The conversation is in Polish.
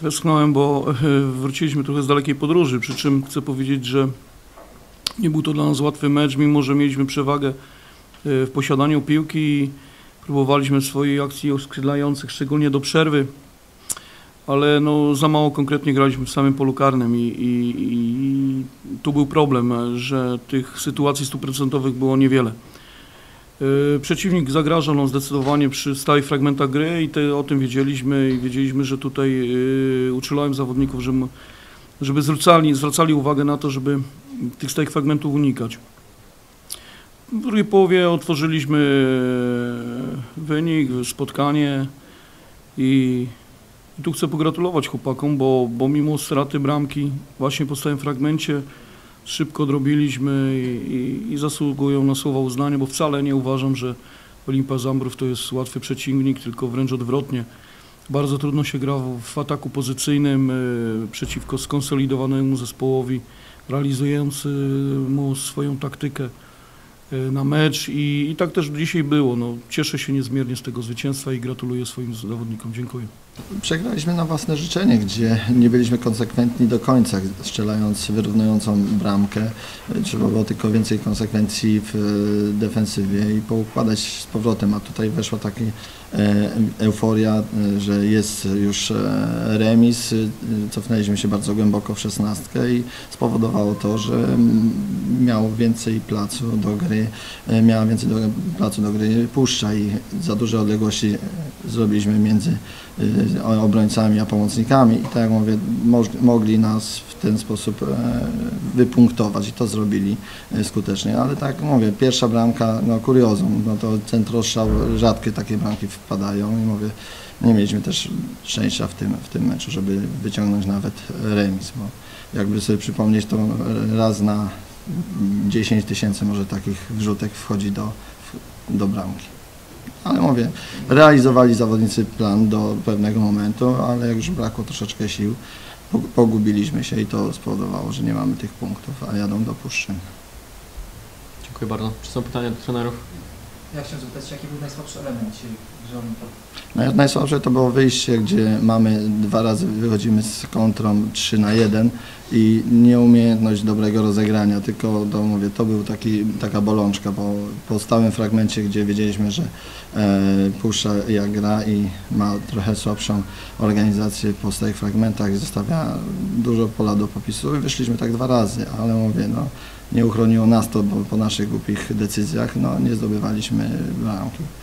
westchnąłem, bo wróciliśmy trochę z dalekiej podróży, przy czym chcę powiedzieć, że nie był to dla nas łatwy mecz, mimo że mieliśmy przewagę w posiadaniu piłki i próbowaliśmy swojej akcji oskrzydlających, szczególnie do przerwy, ale no, za mało konkretnie graliśmy w samym polu karnym i tu był problem, że tych sytuacji 100% było niewiele. Przeciwnik zagrażał nam zdecydowanie przy stałych fragmentach gry i o tym wiedzieliśmy i wiedzieliśmy, że tutaj uczulałem zawodników, żeby zwracali uwagę na to, żeby tych stałych fragmentów unikać. W drugiej połowie otworzyliśmy wynik, spotkanie i tu chcę pogratulować chłopakom, bo mimo straty bramki właśnie po stałym fragmencie szybko odrobiliśmy i zasługują na słowa uznania, bo wcale nie uważam, że Olimpia Zambrów to jest łatwy przeciwnik, tylko wręcz odwrotnie. Bardzo trudno się gra w ataku pozycyjnym przeciwko skonsolidowanemu zespołowi, realizującemu swoją taktykę na mecz i tak też dzisiaj było. No, cieszę się niezmiernie z tego zwycięstwa i gratuluję swoim zawodnikom. Dziękuję. Przegraliśmy na własne życzenie, gdzie nie byliśmy konsekwentni do końca, strzelając wyrównującą bramkę. Trzeba było tylko więcej konsekwencji w defensywie i poukładać z powrotem, a tutaj weszła taka euforia, że jest już remis. Cofnęliśmy się bardzo głęboko w 16 i spowodowało to, że miał więcej placu do gry, miała więcej placu do gry Puszcza i za duże odległości zrobiliśmy między obrońcami a pomocnikami i tak jak mówię, mogli nas w ten sposób wypunktować i to zrobili skutecznie, ale tak jak mówię, pierwsza bramka, no kuriozum, no to centrostrzał, rzadkie takie bramki wpadają i mówię, nie mieliśmy też szczęścia w tym meczu, żeby wyciągnąć nawet remis, bo jakby sobie przypomnieć, to raz na 10 000 może takich wrzutek wchodzi do bramki. Ale mówię, realizowali zawodnicy plan do pewnego momentu, ale jak już brakło troszeczkę sił, pogubiliśmy się i to spowodowało, że nie mamy tych punktów, a jadą do Puszczy. Dziękuję bardzo. Czy są pytania do trenerów? Ja chciałem zapytać, jaki był najsłabszy element dzisiaj w grze Olimpii? Najsłabsze to było wyjście, gdzie mamy 2 razy wychodzimy z kontrą 3 na 1 i nieumiejętność dobrego rozegrania, tylko to mówię, to był taka bolączka, bo po stałym fragmencie, gdzie wiedzieliśmy, że Puszcza jak gra i ma trochę słabszą organizację po stałych fragmentach i zostawia dużo pola do popisu i wyszliśmy tak 2 razy, ale mówię, no nie uchroniło nas to, bo po naszych głupich decyzjach no, nie zdobywaliśmy bramki.